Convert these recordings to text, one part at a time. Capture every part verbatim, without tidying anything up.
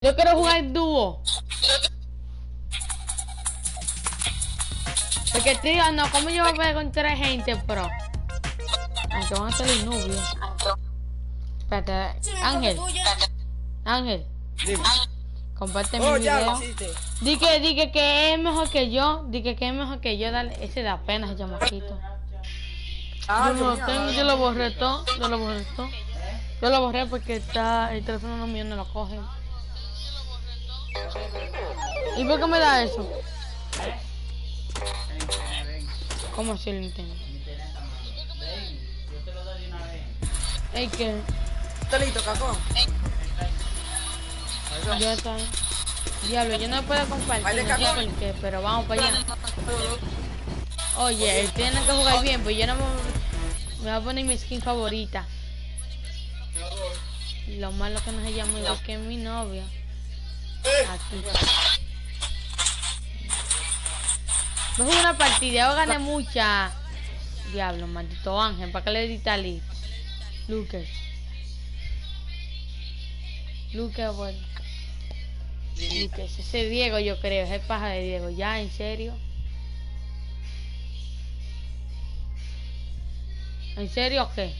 Yo quiero jugar dúo. Porque tío, no, ¿cómo yo voy a ver con tres gente pro? Aunque van a salir novios. Espérate, Ángel. Ángel. Dime. Comparte Oh, mi ya video. lo hiciste. Di que, di que, que es mejor que yo. Di que, que es mejor que yo. Dale, ese da pena, ese chamaquito. Ah, Yo no lo Dios tengo, mío, yo lo borré todo. Yo lo borré todo. Yo lo borré porque está, el teléfono mío no lo coge. ¿Y por qué me da eso? ¿Cómo así el Nintendo? Ey, que ¿Estás listo, cacón? ya está. Diablo, yo no puedo compartir, Vale, no sé cacón. por qué, pero vamos para allá. Oye, él tiene que jugar bien, pues yo no me, me voy a poner mi skin favorita. Lo malo que no se llama igual que mi novia. Aquí. No jugué una partida, yo gané mucha. Diablo, maldito Ángel, ¿para qué le di tal? Lucas. Lucas, bueno. Lucas, ese Diego yo creo, ese paja de Diego. Ya, en serio. ¿En serio o qué?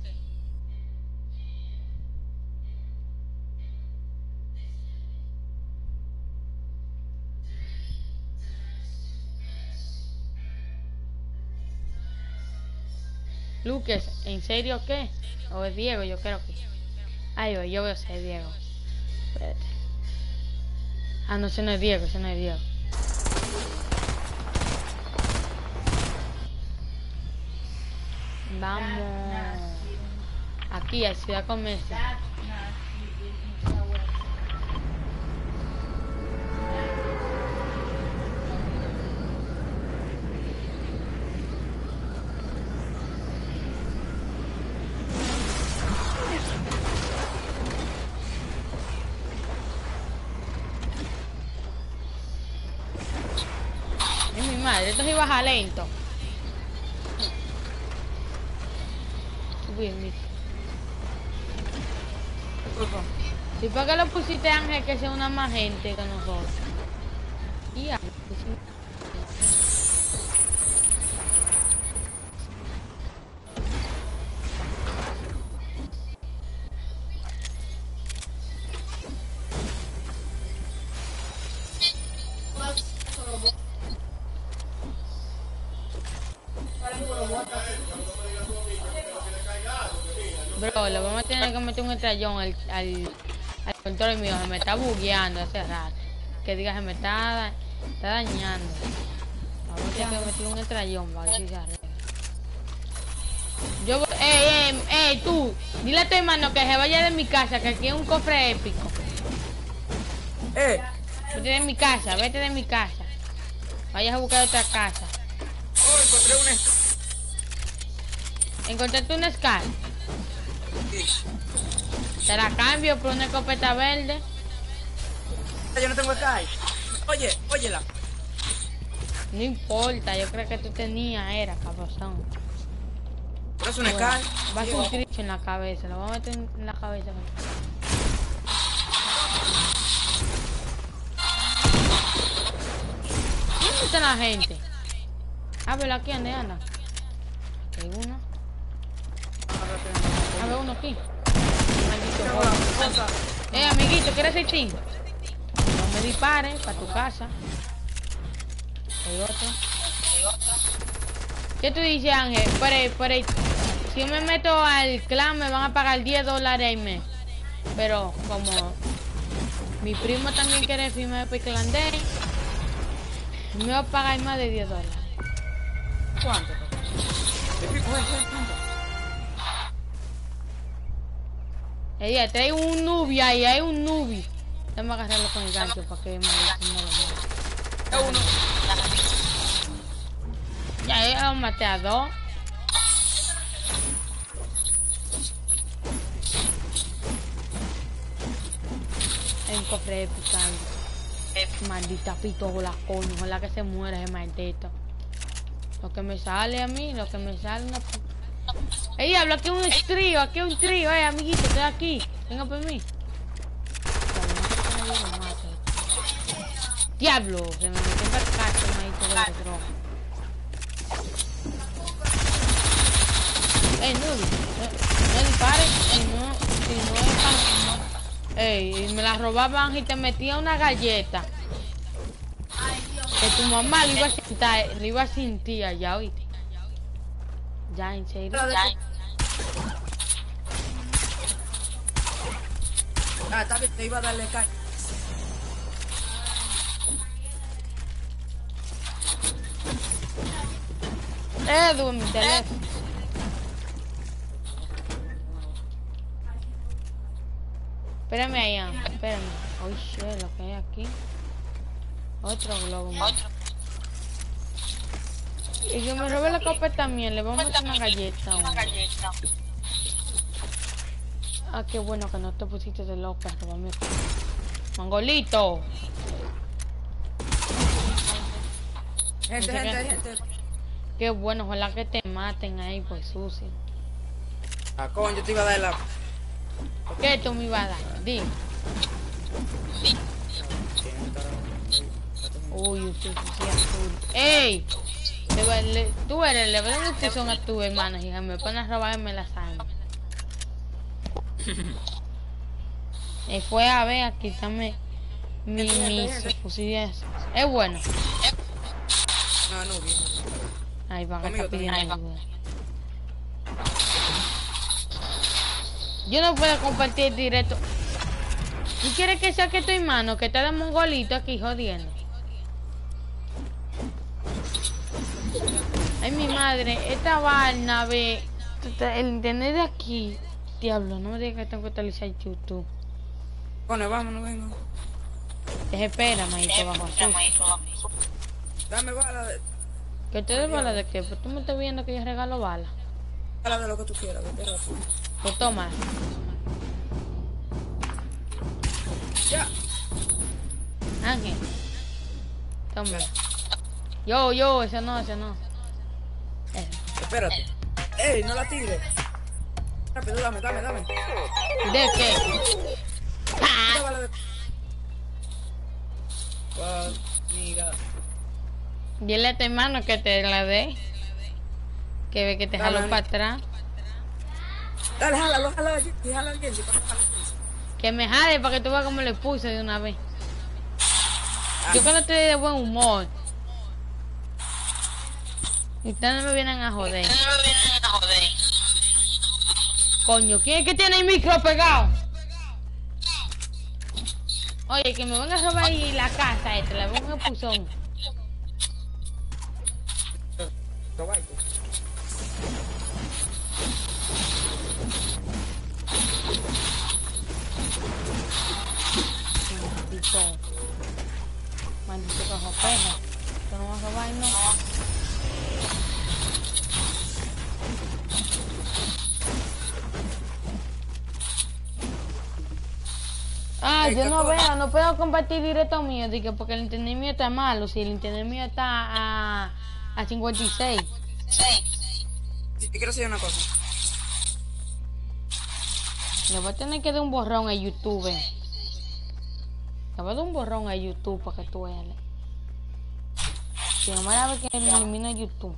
Lucas, ¿en serio o qué? ¿O es Diego? Yo creo que. Ay, yo, yo veo ser Diego. Espérate. Ah, no, ese no es Diego, ese no es Diego. Vamos. Aquí, a Ciudad Comercio. Es mi madre, esto sí baja lento. Bien, mira. ¿Y por qué lo pusiste, Ángel, que sea una más gente que nosotros? Y ya. Bro, le vamos a tener que meter un estrellón al, al, al control mío. Se me está bugueando hace rato. Que diga, se me está, está dañando. Vamos a tener que meter un estrellón para ver si se arregla. Yo, ey, ey, ey, tú, dile a tu hermano que se vaya de mi casa, que aquí es un cofre épico. Eh. Vete de mi casa, vete de mi casa. Vayas a buscar otra casa. Oh, encontré un esto. ¿Encontraste una Scar? Sí. Te la cambio por una escopeta verde. Yo no tengo Sky. Oye, óyela. No importa, yo creo que tú tenías, era cabrón. ¿Pero es un Bueno, Sky? va a ser un tricho en la cabeza, lo voy a meter en la cabeza. ¿Dónde está la gente? A ver, aquí anda, anda. Aquí hay uno. A ver, uno aquí. Maldito gordo. Eh, amiguito, ¿quieres ir team? No me dispares, para tu casa. Hay otro. ¿Qué tú dices, Ángel? Por ahí, por ahí. Si yo me meto al clan me van a pagar diez dólares al mes. Pero como mi primo también quiere firmar por Clan Day, me va a pagar más de diez dólares. ¿Cuánto? Ella trae un nubi ahí, hay un nubi. Déjame agarrarlo con el gancho para que me, me lo mueva. Es uno. Ya, ya lo maté a dos. Hay un cofre épico. Maldita pistola, coño. Ojalá que se muera ese maldito. Lo que me sale a mí, lo que me sale una... ¡Ey, diablo! Aquí hay un trío, aquí hay un trío, eh, amiguito, estoy aquí. Venga por mí. Diablo, se me metió para el cacho, maíto de droga. Ey, no, no, no dispares, si no, si no es para... Ey, me la robaban y te metía una galleta. Que tu mamá lo iba a sentar, lo iba a sentir allá, oíste. Ya, en serio. Ya. Ah, está bien, te iba a darle caña. Edu, mi teléfono. Espérame allá, espérame. Uy, shit, lo que hay aquí. Otro globo más. Y yo me robé la copa también, le vamos a meter una galleta. Una galleta. Ah, qué bueno que no te pusiste de loca, robame. Mangolito. Gente, gente, que... gente. Qué bueno, ojalá que te maten ahí, pues sucio. Ah, coño, yo te iba a dar la... ¿Qué tú me ibas a dar? Dime. Uy, usted sí azul. ¡Ey! Le, le, tú eres, le voy a dar un pizón a tu hermana, hija. Me ponen a robarme la sangre. Me fue a ver a quitarme mi, mis fusiles. Es bueno. No, no, bien. Ahí van a estar pidiendo ayuda. Yo no puedo compartir directo. ¿Y quieres que saque tu hermano que está de mongolito aquí jodiendo? Ay, mi madre, esta vaina, ve, el internet de aquí. Diablo, no me digas que tengo que actualizar YouTube. Bueno, vámonos, vengo. Te espera, maíto, bajo azul. Dame bala de... ¿Que te doy bala de qué? Pues tú me estás viendo que yo regalo bala. Bala de lo que tú quieras, espera. Pues toma. Ya. Ángel. Toma. Yo, yo, ese no, ese no. Ese. Espérate. Ey, no la tires. Rápido, dame, dame, dame. ¿De qué? Una bala de... Pues, mira. Dile a tu hermano que te la dé. Que ve que te jaló para atrás. Dale, jálalo, jálalo allí, jálalo allí, que me jale para que tú veas cómo le puse de una vez. Yo cuando estoy de buen humor. Y ustedes no me vienen a joder. No me vienen a joder. Coño, ¿quién es que tiene el micro pegado? Oye, que me van a robar ahí la casa esta, le pongo un puzón. Maldito. Maldito cojo peja. Esto no va a robar, no. Ah, yo no veo, no puedo compartir directo mío, digo, porque el internet mío está malo. Si el internet mío está a, a cincuenta y seis. Sí. Te quiero decir una cosa. Le voy a tener que dar un borrón a YouTube. Le voy a dar un borrón a YouTube para que tú veas. Si no me da ver que me elimina YouTube.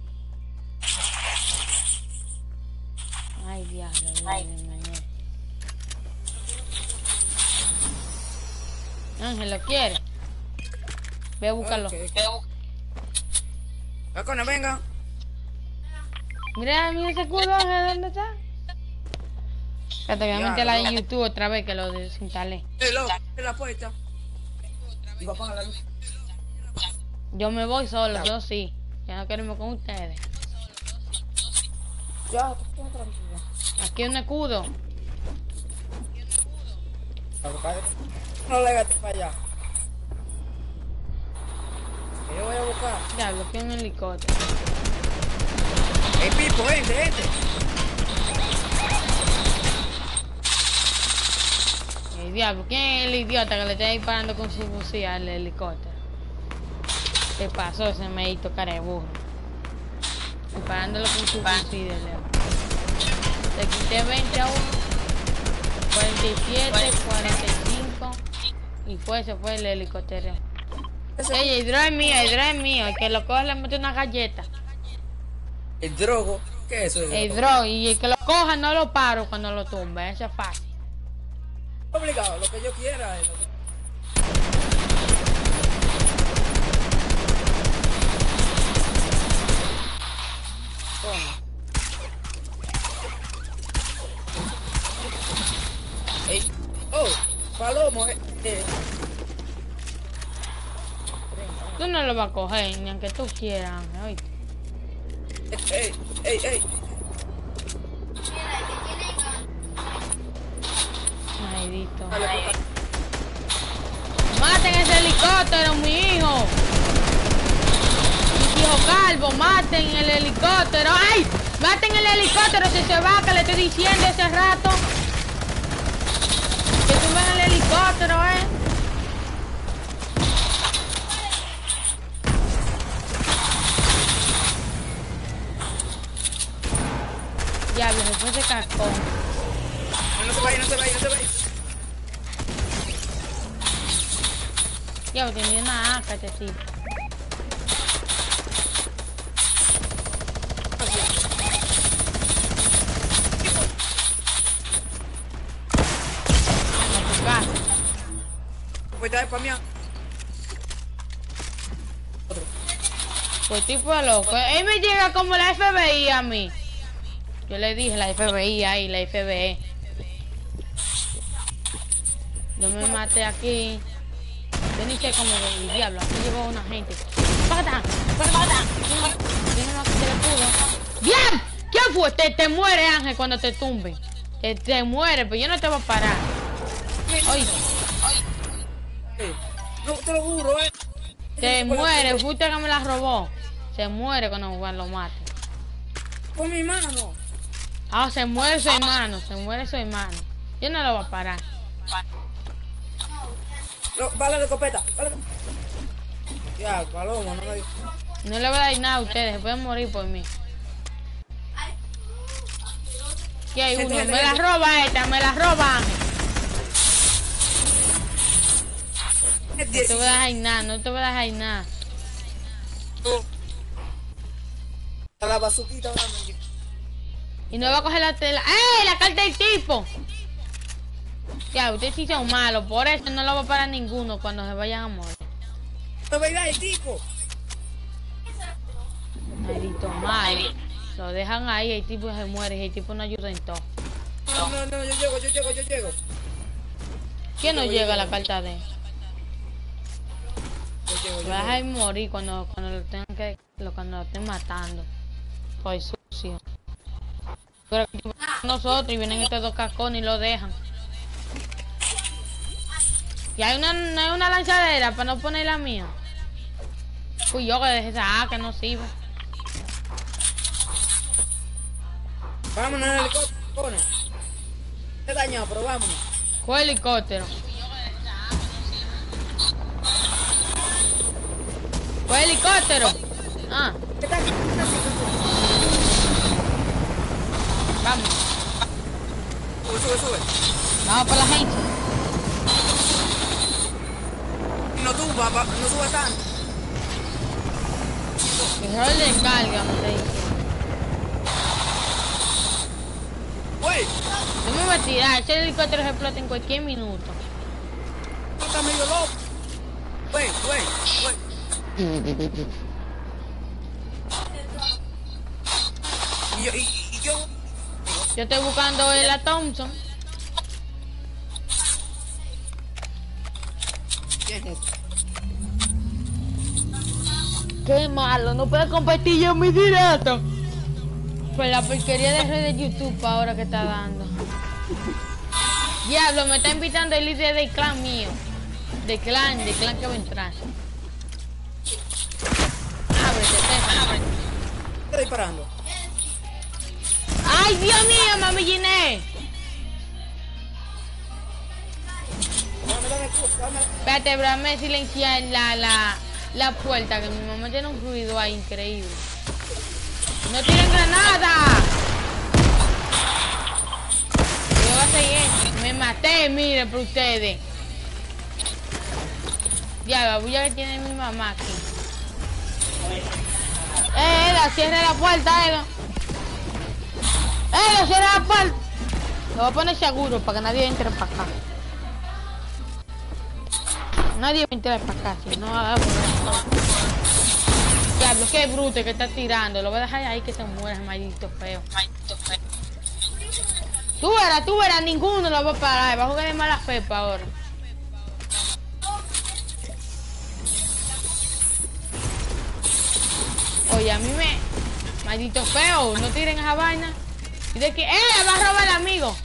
Ay, diablo, me engañé. Ángel, ¿lo quiere? Ve a buscarlo. Okay, okay. Vacona, venga. Mira, mira ese escudo, Ángel, ¿dónde está? Espérate, voy a meterla en YouTube otra vez que lo desinstalé. Eh, loco, en la puerta. Y va a apagar la luz. Yo me voy solo, yo sí. Ya no queremos con ustedes. Ya, te quedas tranquilo. Aquí hay un escudo. No le gates para allá. Que yo voy a buscar. Diablo, aquí hay un helicóptero. ¡Ey, Pipo, gente, gente! El diablo, ¿quién es el idiota que le está disparando con su fusil al helicóptero? ¿Qué pasó ese meito cara de burro? Disparándolo con su fusil de lejos. Le quité veinte a uno, cuarenta y siete, cuarenta y cinco y fue, se fue el helicóptero. Ese- Ey, el drone es mío, el drone es mío. El que lo coja le mete una galleta. El drogo. ¿Qué es eso? El drone, y el que lo coja no lo paro cuando lo tumbe. Eso es fácil. Obligado, lo que yo quiera. Es lo que... Toma. Ey. Oh, Palomo. Eh, eh. Tú no lo vas a coger, ni aunque tú quieras, Ángel, oíste. Ey, ey, ey. Maldito. Dale, puta. Maten ese helicóptero, mi hijo. Mi hijo calvo, maten el helicóptero. ¡Ay! Maten el helicóptero, si se va, que le estoy diciendo hace rato. Que tumben el helicóptero, eh. Diablo, se fue ese cascón. No, no se vaya, no se vaya, no se vaya. Diablo, tenía una A K este tipo. A tu casa. Pues está spameando. Pues tipo de loco. Él me llega como la F B I a mí. Yo le dije la F B I ahí, la F B I. Yo me maté aquí. Yo ni sé cómo el diablo. Aquí llegó una gente. ¡Pata! ¡Pata! Yo no se le pudo. ¡Bien! ¿Quién fue? Te, te muere, Ángel, cuando te tumben. Te, te muere, pero yo no te voy a parar. Oye, Ey. No, te lo juro, eh. te muere. Fuiste que me la robó. Se muere cuando lo mate. Con mi mano. Ah, se muere su hermano. Se muere su hermano. Yo no lo voy a parar. No, vale de escopeta. Vale de... Ya, Palomo, no me... No le voy a dar nada a ustedes. Se pueden morir por mí. Aquí hay uno. Me la roba esta. Me la roba. No te voy a dejar nada. No te voy a dejar nada. A la bazuquita ahora me... Y no va a coger la tela. ¡Eh! La carta del tipo. Ya, ustedes sí son malos. Por eso no lo va a parar ninguno cuando se vayan a morir. No me da el tipo. Maldito malo. Lo dejan ahí. El tipo se muere. Y el tipo no ayuda en todo. No, no, no, yo llego, yo llego, yo llego. ¿Quién no llega a la carta de él? Yo llego, yo Lo vas a llego. morir cuando, cuando lo tengan que. Lo, cuando lo estén matando. Soy sucio. Pero que nosotros y vienen estos dos cascones y lo dejan. Y hay una, no hay una lanzadera para no poner la mía. Fui yo que dejé esa A que no sirve. Vámonos en el helicóptero. Pone. Te he dañado, pero vámonos. Coge el helicóptero. Coge el helicóptero. Ah, ¿Qué tal? vamos. Sube, sube, sube. Vamos por la gente. No tumba, pa- no sube tanto. Que se lo descarga, no te dice. Güey, Yo me voy a tirar. Ese helicóptero se explota en cualquier minuto. tú estás medio loco. Güey, güey, güey. Y yo, y, y yo... Yo estoy buscando el la Thompson. ¿Quién es? Qué malo, no puedo compartir yo mi directo. Pues la porquería de red de YouTube ahora que está dando. Diablo, me está invitando el líder del clan mío. Del clan, del clan que va a entrar. Ábrete, Stefan, ábrete. Estoy disparando. ¡Ay, Dios mío, mami Giné! Dame, dame, dame. Espérate, bro, me silenciar la, la, la puerta, que mi mamá tiene un ruido ahí increíble. ¡No tienen granada! Yo voy a seguir. Me maté, miren, por ustedes. Ya, la bulla que tiene mi mamá aquí. Eh, Eda, cierra la puerta, Eda. Eda, cierra la puerta. Lo voy a poner seguro para que nadie entre para acá. Nadie entre para acá, si no va a poner. Diablo, qué bruto que está tirando. Lo voy a dejar ahí que se muera, maldito feo. Tú verás, tú verás, ninguno lo va a parar. Va a jugar de mala fe para ahora. Oye, a mí me... Maldito feo, no tiren esa vaina. Y de que... ¡Eh! Va a robar el amigo.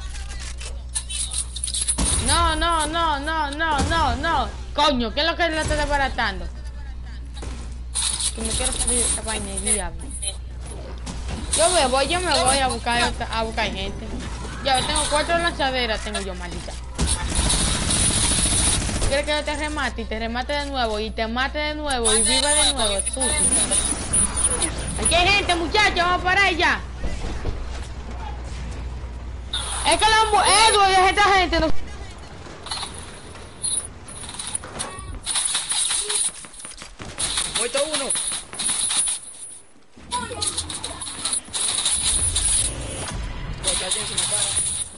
No, no, no, no, no, no, no. Coño, ¿qué es lo que le está desbaratando? Que me quiero salir de esta vaina, diablo. Yo me voy, yo me voy a buscar a buscar gente. Ya, tengo cuatro lanzaderas, tengo yo, maldita. ¿Quieres que yo te remate y te remate de nuevo y te mate de nuevo y viva de nuevo? Tú. Aquí hay gente, muchachos, vamos para allá. Es que los Edward y esta gente no... Muerto uno. Porque alguien se me para.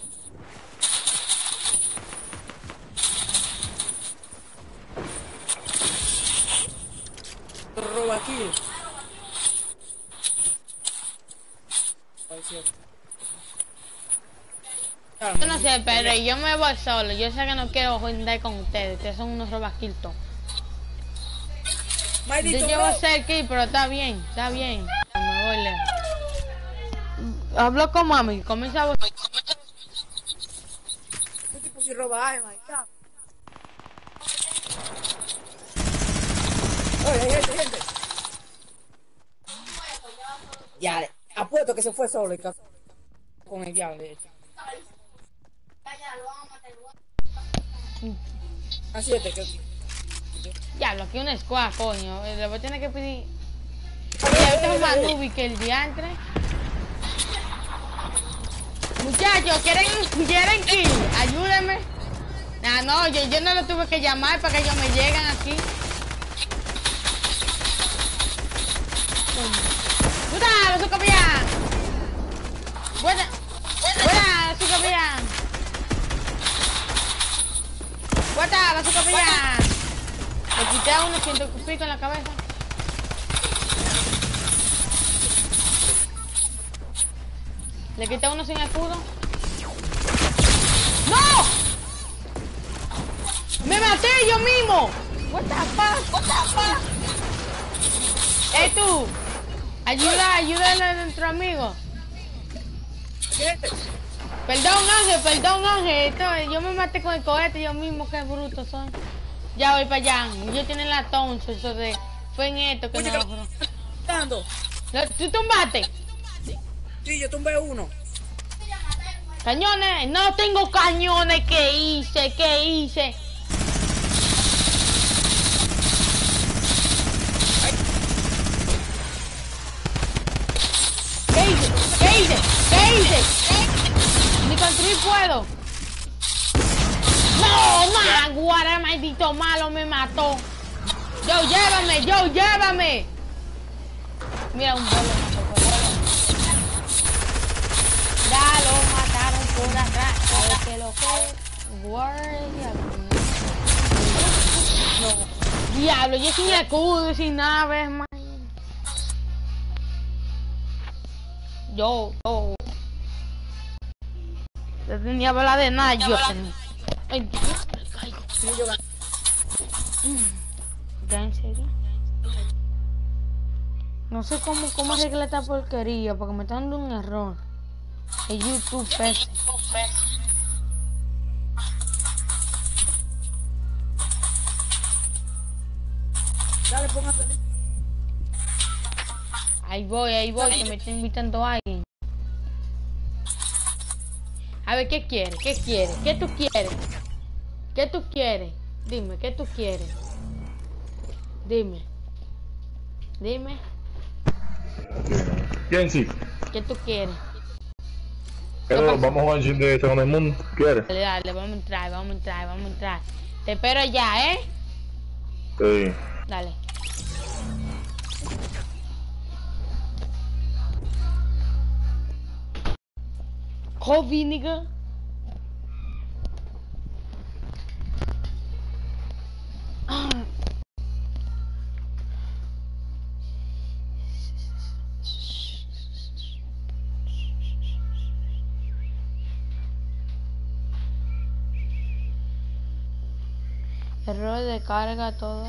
Roba aquí. Yo no sé, pero yo me voy solo. Yo sé que no quiero andar con ustedes. Ustedes son unos robaquiltos. Yo llevo ser aquí, pero está bien, está bien. Me voy lejos. Hablo con mami, comienza a... Este tipo si roba armas, está. Oye, hay gente, gente. Ya, apuesto que se fue solo y con el diablo, de hecho. A siete, que... Diablo, aquí una squad, coño. Le voy a tener que pedir... Oye, este es más nubi que el diantre. Muchachos, ¿quieren, quieren kill? Ayúdenme. Nah, no, yo, yo no lo tuve que llamar para que ellos me lleguen aquí. ¡Puta! ¡Lo suco bien! ¡Buena! ¡Buena! ¡Lo suco bien! ¡Buena! ¡Lo suco bien! Le quité a uno ciento pico en la cabeza. Le quité a uno sin escudo. ¡No! ¡Me maté yo mismo! What the fuck? What the fuck? ¡Eh tú! Ayuda, ayuda a nuestro amigo. Perdón Ángel, perdón Ángel. Esto, yo me maté con el cohete yo mismo, qué bruto soy. Ya voy para allá. Ellos tienen la tonza, eso de... Fue en esto que Oye, no... Dando. ¿Tú tumbaste? Sí, yo tumbé uno. Cañones, no tengo cañones. ¿Qué hice? ¿Qué hice? ¿Qué hice? ¿Qué hice? ¿Qué hice? Ni construir puedo. No, maguara, maldito malo, me mató. Yo, llévame, yo, llévame. Mira, un bolo mató por ahí. Ya lo mataron por atrás. A ver qué lo que... Guardia. No. Diablo, yo sin escudo, sin nada, ves, man. Yo, yo. Yo tenía bala de nada, yo tenía. Ay, Dios, me caigo. ¿Ya en serio? No sé cómo, cómo arreglar esta porquería, porque me está dando un error. El YouTube pese. Dale, póngase. Ahí voy, ahí voy, que me está invitando alguien. A ver, ¿qué quieres? ¿Qué quieres? ¿Qué tú quieres? ¿Qué tú quieres? Dime, ¿qué tú quieres? Dime. Dime. ¿Quién sí? ¿Qué tú quieres? Pero vamos a jugar un chin de Segundo del Mundo, ¿quieres? Dale, dale, vamos a entrar, vamos a entrar, vamos a entrar. Te espero ya, ¿eh? Sí. Dale. Coffee, nigga. Error de carga todo.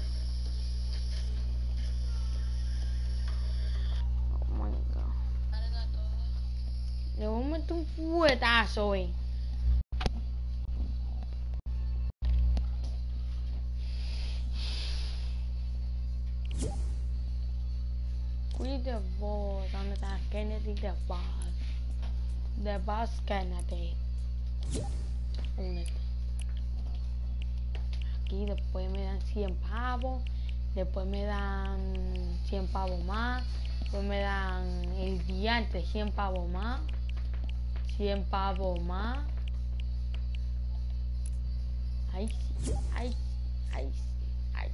Oh my god. Le voy a meter un fuetazo hoy. We the boss. ¿Dónde está Kennedy the boss? The boss Kennedy. Únete. Aquí después me dan cien pavos. Después me dan cien pavos más. Después me dan el diante cien pavos más. cien pavos más. Ay, sí, ay, ay, ay.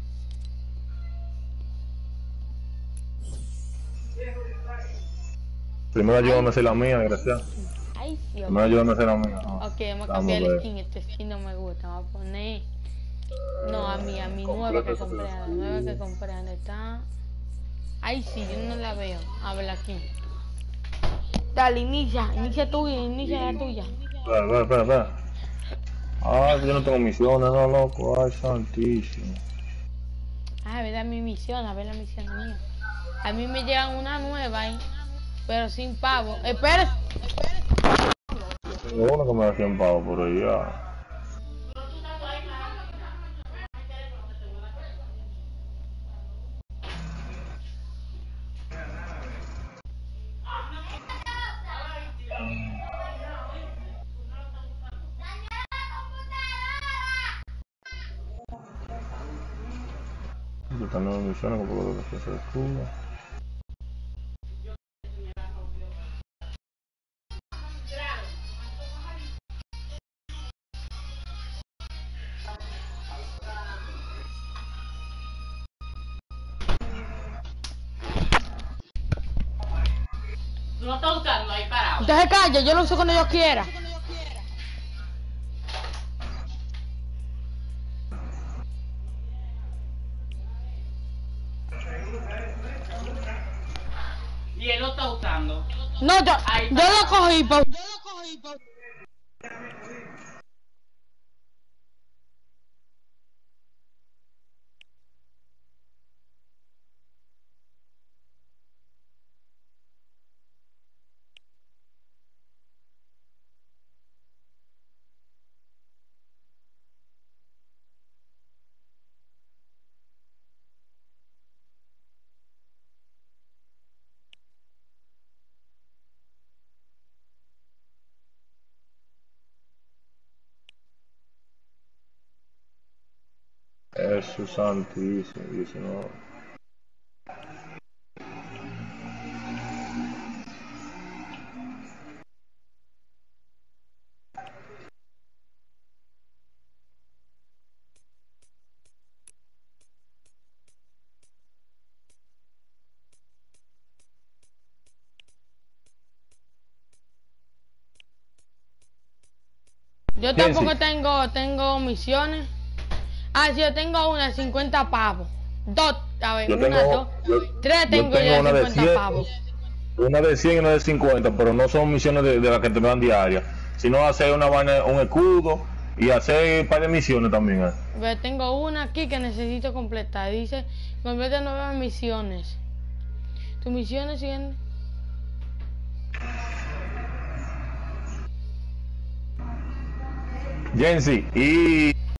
Primero ayúdame a hacer la mía, gracias. Ay, sí, Primero ayúdame a hacer la mía. Ah, ok, vamos a vamos cambiar a el ver. skin. Este skin no me gusta. Vamos a poner. No, a mi, a mi nueva que compré. A la nueva que compré. ¿Dónde está? Ay, sí, yo no la veo. A ver aquí. Dale, inicia. Inicia tuya. Inicia la tuya. Espera, espera, espera, espera. Ah, yo no tengo misiones, no, loco. Ay, santísimo. Ah, verdad, mi misión. A ver la misión mía. A mí me llegan una nueva ahí. Pero sin pavo. Espera. Tengo uno que me da cien pavos por ahí, ya. Yo también me misiones, como lo que se escuda. Tú no estás usando ahí parado. Entonces calla, yo lo uso cuando yo quiera. Y él lo está usando. No, yo, yo lo cogí, pa. Eso santísimo, diecinueve. Yo ¿Quién tampoco sí? tengo, tengo misiones. Ah, sí, yo tengo una cincuenta pavos. Dos, a ver, Yo una, tengo, dos. yo, Tres yo tengo tengo ya una de cincuenta cien, pavos. una de cien y una de cincuenta, pero no son misiones de, de las que te dan diarias, sino hacer una vaina, un escudo y hacer un par de misiones también. ¿Eh? Ve, tengo una aquí que necesito completar. Dice, completa nueve misiones. Tus misiones siguen. Jensi, y